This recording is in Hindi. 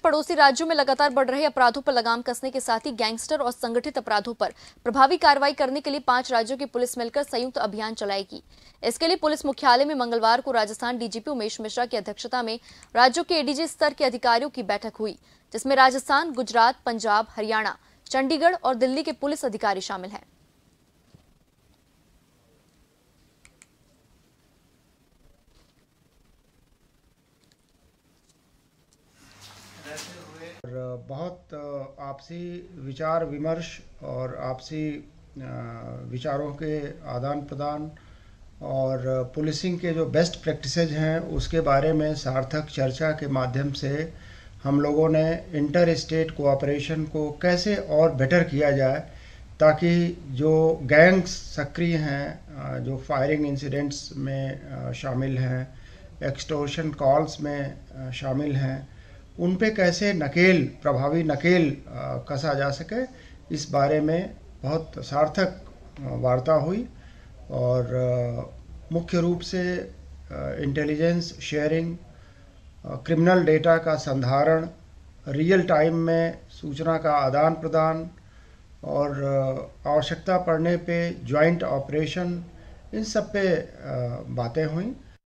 पड़ोसी राज्यों में लगातार बढ़ रहे अपराधों पर लगाम कसने के साथ ही गैंगस्टर और संगठित अपराधों पर प्रभावी कार्रवाई करने के लिए 5 राज्यों की पुलिस मिलकर संयुक्त अभियान चलाएगी। इसके लिए पुलिस मुख्यालय में मंगलवार को राजस्थान डीजीपी उमेश मिश्रा की अध्यक्षता में राज्यों के एडीजी स्तर के अधिकारियों की बैठक हुई, जिसमें राजस्थान, गुजरात, पंजाब, हरियाणा, चंडीगढ़ और दिल्ली के पुलिस अधिकारी शामिल हैं। और बहुत आपसी विचार विमर्श और आपसी विचारों के आदान प्रदान और पुलिसिंग के जो बेस्ट प्रैक्टिसेज हैं उसके बारे में सार्थक चर्चा के माध्यम से हम लोगों ने इंटर स्टेट कोऑपरेशन को कैसे और बेटर किया जाए, ताकि जो गैंग्स सक्रिय हैं, जो फायरिंग इंसिडेंट्स में शामिल हैं, एक्सटॉर्शन कॉल्स में शामिल हैं, उन पे कैसे प्रभावी नकेल कसा जा सके, इस बारे में बहुत सार्थक वार्ता हुई। और मुख्य रूप से इंटेलिजेंस शेयरिंग, क्रिमिनल डेटा का संधारण, रियल टाइम में सूचना का आदान प्रदान और आवश्यकता पड़ने पे जॉइंट ऑपरेशन, इन सब पे बातें हुई।